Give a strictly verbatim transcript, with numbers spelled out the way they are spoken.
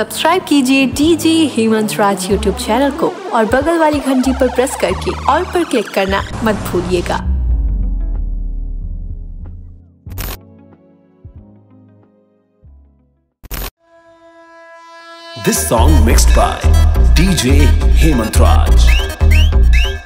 Subscribe कीजिए DJ Hemant Raj YouTube channel को और बगल वाली घंटी पर प्रेस करके ऑल पर क्लिक करना मत भूलिएगा। This song mixed by D J Hemant Raj.